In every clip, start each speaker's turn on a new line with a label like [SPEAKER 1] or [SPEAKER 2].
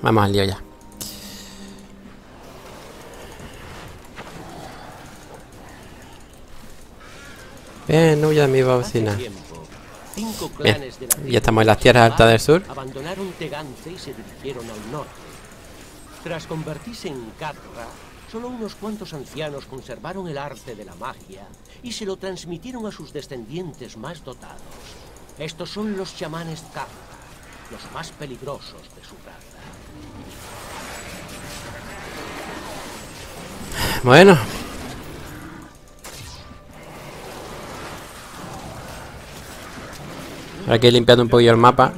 [SPEAKER 1] Vamos al lío ya. Bien, huya de mi bocina. Bien, ya estamos en las tierras altas del sur.
[SPEAKER 2] Abandonaron Tegance y se dirigieron al norte. Tras convertirse en Khazra, solo unos cuantos ancianos conservaron el arte de la magia y se lo transmitieron a sus descendientes más dotados. Estos son los chamanes Khazra, los más peligrosos de su raza.
[SPEAKER 1] Bueno. Ahora que he limpiado un poquillo el mapa.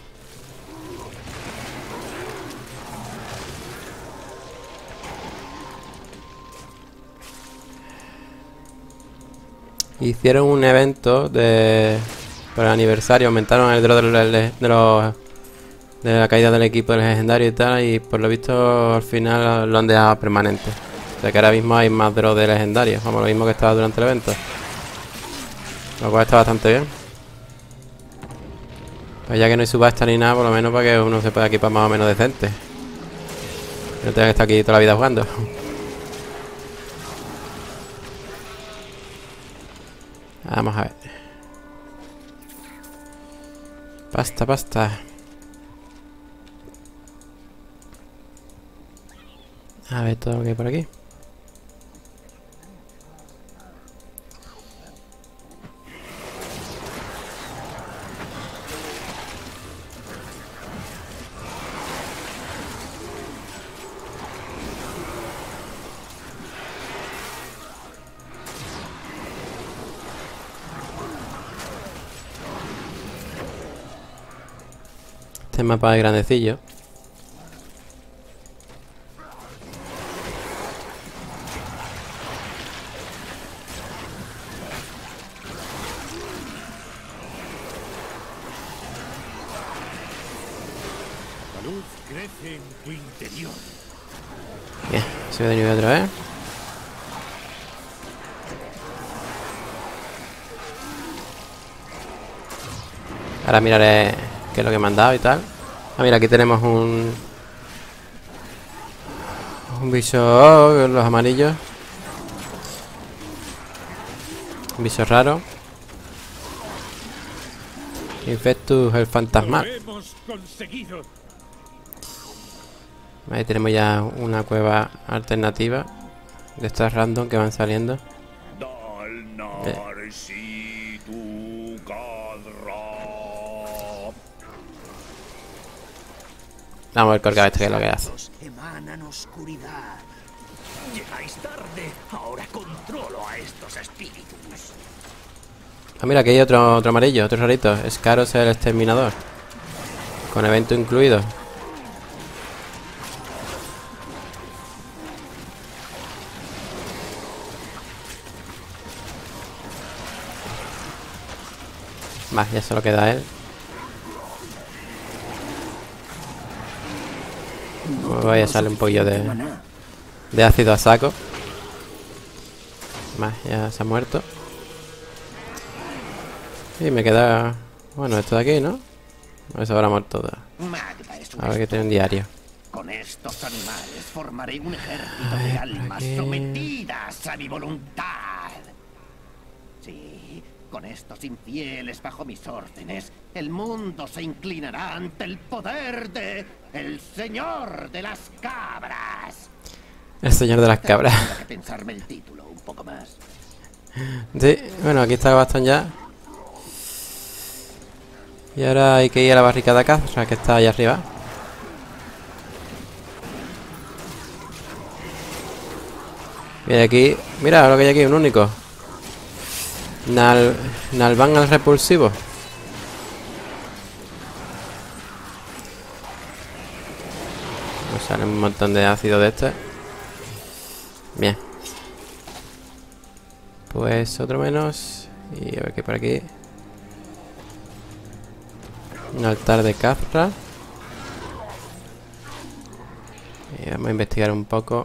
[SPEAKER 1] Hicieron un evento por el aniversario. Aumentaron el draw de la caída del equipo del legendario y tal. Y por lo visto al final lo han dejado permanente. O sea que ahora mismo hay más draw de legendarios. Vamos, lo mismo que estaba durante el evento. Lo cual está bastante bien. Pues ya que no hay subasta ni nada, por lo menos para que uno se pueda equipar más o menos decente. No tenga que estar aquí toda la vida jugando. Vamos a ver. Pasta, pasta. A ver todo lo que hay por aquí. Este mapa es grandecillo.
[SPEAKER 3] La luz crece en tu interior.
[SPEAKER 1] Bien, sube de nivel otra vez. Ahora miraré qué es lo que me han dado y tal. Ah, mira, aquí tenemos un bicho con los amarillos. Un bicho raro. Infectus el fantasmal.
[SPEAKER 3] ¡Lo hemos conseguido!
[SPEAKER 1] Ahí tenemos ya una cueva alternativa de estas random que van saliendo. Vamos a ver Corcava este que es lo que hace.
[SPEAKER 2] Emanan oscuridad. Llegáis tarde. Ahora controlo a estos espíritus.
[SPEAKER 1] Ah, mira, aquí hay otro amarillo, otro rarito. Scaros el exterminador. Con evento incluido. Más, ya solo queda él. Voy a echarle un poquillo de ácido a saco. Más, ya se ha muerto. Y me queda... Bueno, esto de aquí, ¿no? A ver si habrá muerto todo. A ver que tiene un diario.
[SPEAKER 2] Con estos animales formaré un ejército de almas sometidas a mi voluntad. Sí, con estos infieles bajo mis órdenes, el mundo se inclinará ante el poder de el Señor de las Cabras.
[SPEAKER 1] El Señor de las Cabras.
[SPEAKER 2] Tengo que pensarme el título un poco más.
[SPEAKER 1] Sí, bueno, aquí está el bastón ya. Y ahora hay que ir a la barricada Khazra, que está allá arriba. Mira aquí, mira lo que hay aquí, un único. Nalvan al repulsivo. Nos sale un montón de ácido de este. Bien. Pues otro menos. Y a ver qué hay por aquí. Un altar de Khazra. Y vamos a investigar un poco.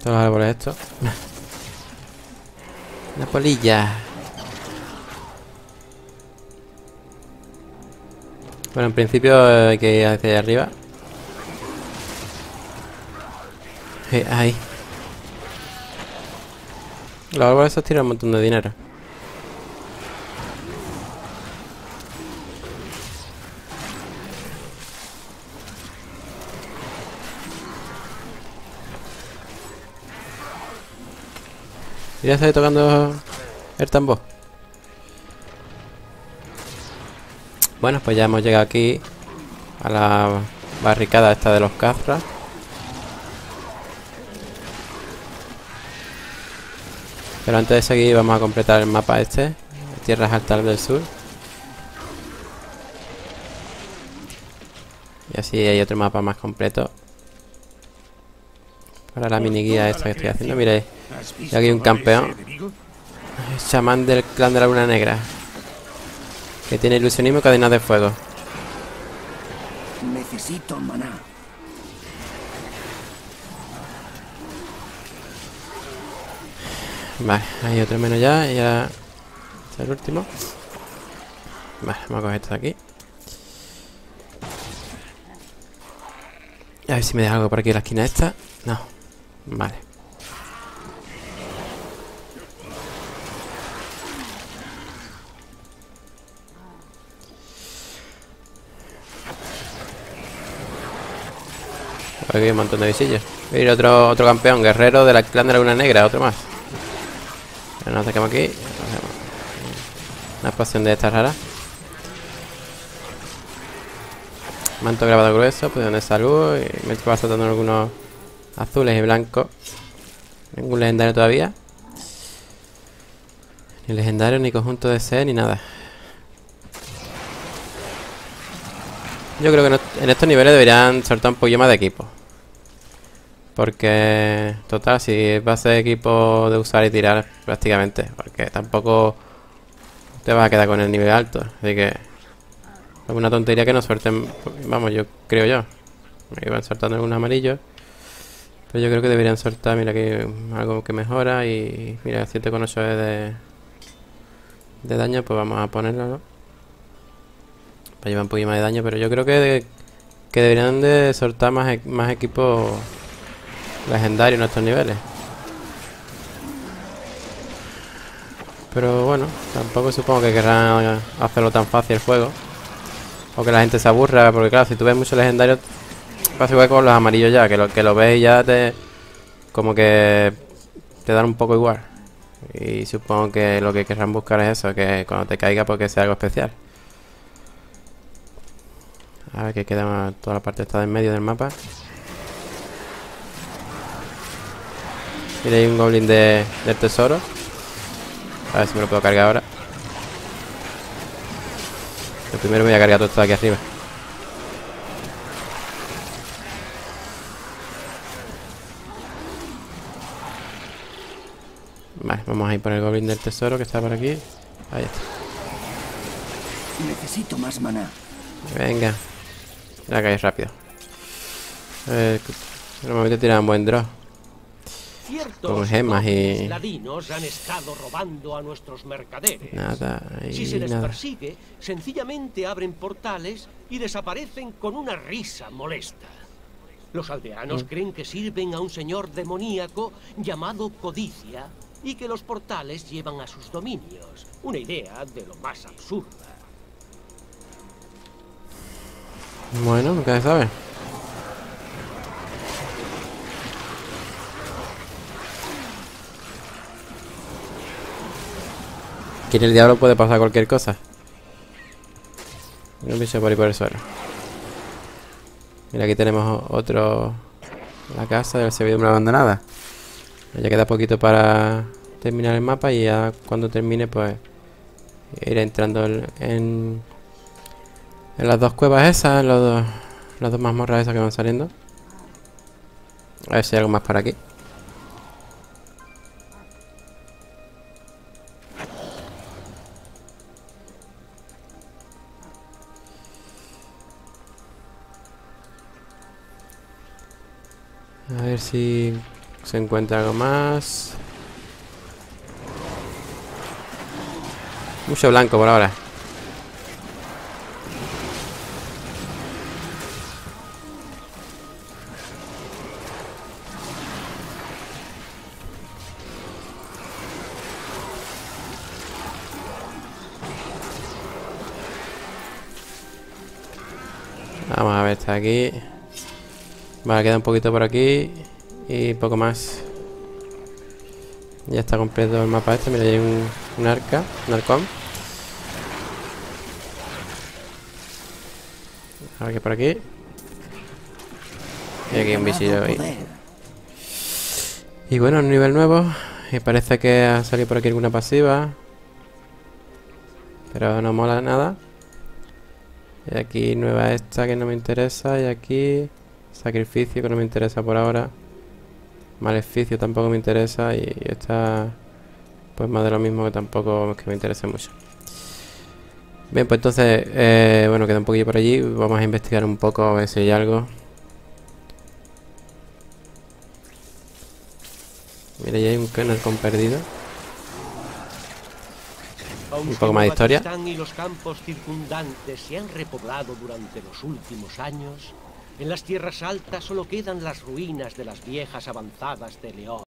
[SPEAKER 1] Todos los árboles estos. Una polilla. Bueno, en principio hay que ir hacia allá arriba. Ahí. Los árboles esos tiran un montón de dinero. Ya está tocando el tambor. Bueno, pues ya hemos llegado aquí a la barricada esta de los cazras. Pero antes de seguir vamos a completar el mapa este, Tierras Altas del Sur. Y así hay otro mapa más completo para la mini guía esta que estoy haciendo. Miréis, y aquí hay un campeón, el chamán del clan de la luna negra, que tiene ilusionismo y cadenas de fuego.
[SPEAKER 2] Necesito maná.
[SPEAKER 1] Vale, hay otro menos ya. Y ya este es el último. Vale, vamos a coger esto de aquí. A ver si me deja algo por aquí en la esquina esta. No. Vale. Aquí hay un montón de visillos. Mira, otro campeón, guerrero del clan de la luna negra, otro más. Nos acercamos aquí. Una poción de estas raras. Manto grabado grueso, poción de salud. Y me va saltando algunos azules y blancos. Ningún legendario todavía. Ni legendario, ni conjunto de sed, ni nada. Yo creo que en estos niveles deberían soltar un poquillo más de equipo. Porque, total, si va a ser equipo de usar y tirar prácticamente. Porque tampoco te vas a quedar con el nivel alto. Así que es una tontería que no suelten. Vamos, yo creo yo. Me iban soltando algún amarillo. Pero yo creo que deberían soltar, mira aquí algo que mejora. Y mira, 7,8 de daño, pues vamos a ponerlo, ¿no? Para llevar un poquito más de daño. Pero yo creo que deberían de soltar más equipos legendarios en estos niveles. Pero bueno, tampoco supongo que querrán hacerlo tan fácil el juego. O que la gente se aburra, porque claro, si tú ves muchos legendarios, pasa igual con los amarillos ya, que lo ves y ya como que te dan un poco igual. Y supongo que lo que querrán buscar es eso, que cuando te caiga porque sea algo especial. A ver, que queda toda la parte esta de en medio del mapa. Mira, hay un goblin del tesoro. A ver si me lo puedo cargar ahora. Lo primero me voy a cargar todo esto de aquí arriba. Vale, vamos a ir por el goblin del tesoro que está por aquí. Ahí está.
[SPEAKER 2] Necesito más maná.
[SPEAKER 1] Venga. Ya caes rápido. Normalmente tiran un buen draw. Con gemas y...
[SPEAKER 4] ladinos han estado robando a nuestros mercaderes.
[SPEAKER 1] Nada,
[SPEAKER 4] Si se les
[SPEAKER 1] nada.
[SPEAKER 4] persigue, sencillamente abren portales y desaparecen con una risa molesta. Los aldeanos creen que sirven a un señor demoníaco llamado Codicia y que los portales llevan a sus dominios. Una idea de lo más absurda.
[SPEAKER 1] Bueno, nunca se sabe. Aquí en el diablo puede pasar cualquier cosa. Un bicho por ahí por el suelo. Mira, aquí tenemos otro... La casa de la servidumbre abandonada. Ya queda poquito para terminar el mapa y ya cuando termine pues iré entrando en las dos cuevas esas, las dos mazmorras esas que van saliendo. A ver si hay algo más por aquí. A ver si Se encuentra algo más. Mucho blanco por ahora. Vamos a ver, está aquí. Vale, queda un poquito por aquí. Y poco más. Ya está completo el mapa este. Mira, hay un arca, un arcón. A ver qué por aquí. Y aquí un bichillo ahí. Y bueno, un nivel nuevo. Y parece que ha salido por aquí alguna pasiva. Pero no mola nada. Y aquí nueva esta que no me interesa. Y aquí sacrificio que no me interesa por ahora. Maleficio tampoco me interesa. Y esta pues más de lo mismo, que tampoco es que me interese mucho. Bien, pues entonces bueno, queda un poquillo por allí. Vamos a investigar un poco a ver si hay algo. Mira, ya hay un Kennelcon perdido. Un poco más de historia.
[SPEAKER 4] Pakistán y los campos circundantes se han repoblado durante los últimos años. En las tierras altas solo quedan las ruinas de las viejas avanzadas de León.